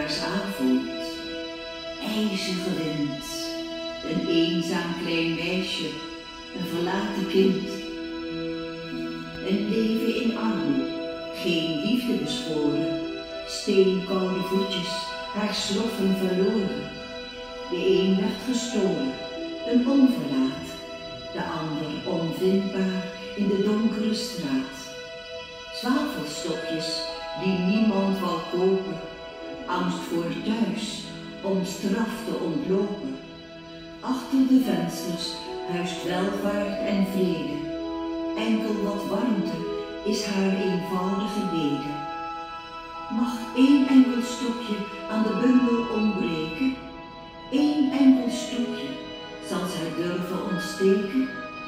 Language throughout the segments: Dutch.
Oudejaarsavond, ijzige wind, een eenzaam klein meisje, een verlaten kind. Een leven in armoede, geen liefde beschoren, steenkoude voetjes, haar sloffen verloren. De een werd gestolen, een onverlaat, de ander onvindbaar in de donkere straat. Zwavelstokjes die niemand wou kopen, angst voor thuis om straf te ontlopen. Achter de vensters huist welvaart en vrede, enkel wat warmte is haar eenvoudige bede. Mag één enkel stokje aan de bundel ontbreken, één enkel stokje zal zij durven ontsteken.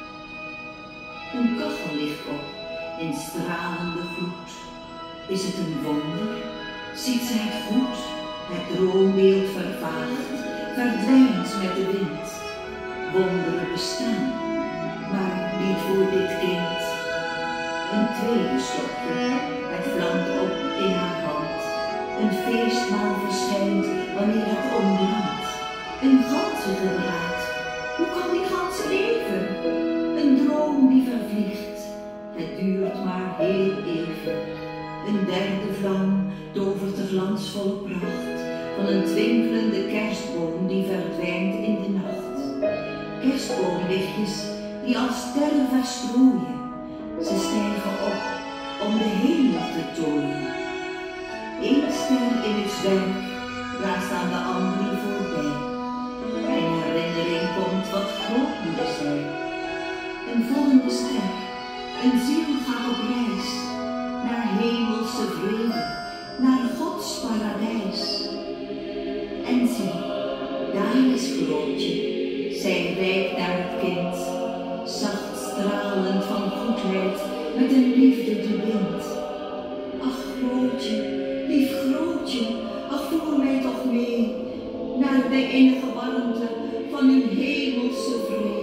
Een kachel ligt op in stralende gloed. Is het een wonder? Ziet zij het goed? Het droombeeld vervaagt, verdwijnt met de wind. Wonderen bestaan, maar niet voor dit kind. Een tweede stokje, het vlamt op in haar hand. Een feestmaal verschijnt wanneer het ombrandt. Een ganzengebraad, hoe kan die gans leven? Een droom die vervliegt, het duurt maar heel even. Een derde vlam tovert de glansvolle pracht van een twinkelende kerstboom die verdwijnt in de nacht. Kerstboomlichtjes die als sterren verstrooien, ze stijgen op om de hemel te tooien. Eén ster in het zwerk raast aan de andere voorbij. In herinnering komt wat grootmoeder zei. Een volgende ster, een ziel gaat op reis naar hemelse vrede, naar Gods paradijs. En zie, daar is Grootje, zij reikt naar het kind, zacht stralend van goedheid, met een liefde die bindt. Ach Grootje, lief Grootje, ach voer mij toch mee, naar de innige warmte van uw hemelse vrede.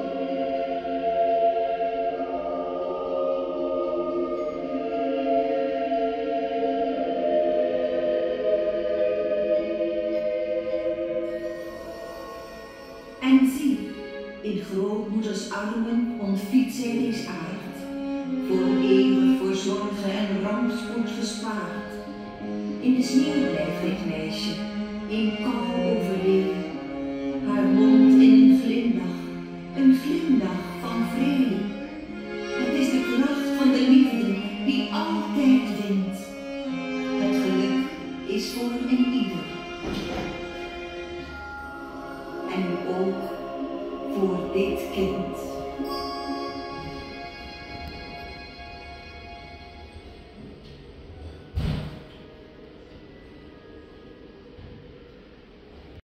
En zie, in grootmoeders armen ontfiet zij deze aard, voor eeuwig voor zorgen en rampspoed gespaard. In de sneeuw blijft dit meisje, in